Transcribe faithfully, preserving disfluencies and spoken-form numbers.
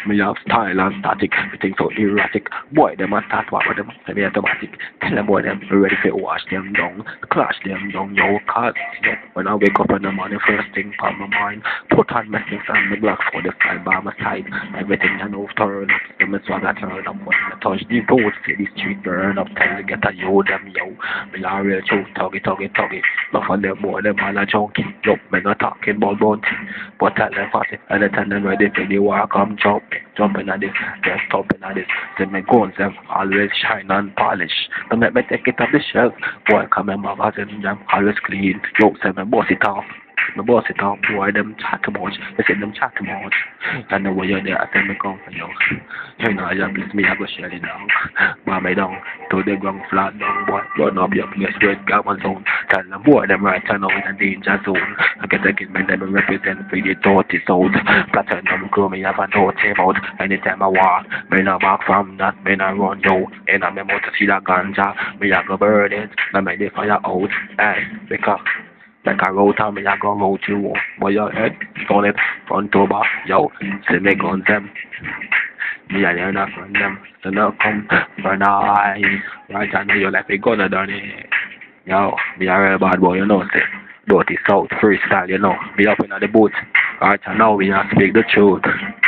Me have style and static, me think so erratic. Boy, them a start what with them semi automatic. Tell them boy them ready to wash them down, clash them down, yo, cause yeah, when I wake up in the morning, first thing on my mind, put on my things and the black for the side by my side. Everything I know turn up, so me swag I turn up when I touch the road, see the street burn up, tell the get a yo them yo. Me a real true tuggy tuggy tuggy. Not for them boy, them all a junkie. Look, me not talking about bounty, but tell them fast, and I tell them ready for the war come jump. Jumping at this, just stopping at this. Then my guns them always shine and polish. Don't make me take it off the shelf. Boy, come in my magazine, them always clean. Yo, say me boss it off. Me boss it off. Boy, them chat too much. They say them chat too much. And the way you're there, I tell me come for you. You know, you bless me, I go share it down. Boy, me down to the ground flat down. Boy, run up your place, red gamma zone. Tell them, boy, them right now in a danger zone. I get a kid, man, them represent for the dirty south. Platinum crew, me have a dirty mouth. Anytime I walk, me no back from that, me no run yo. And I'm about to see the ganja, me a go burn it, me make the fire out. Hey, because like a router, me a go route you. Boy, your head, turn it front to back, yo. See me guns them, me a learn from them. So now come for nice, right I know you like me gonna done it. Yo, me a real bad boy, you know, say. Dirty South freestyle, you know. Me up in the boot. Right now we a speak the truth.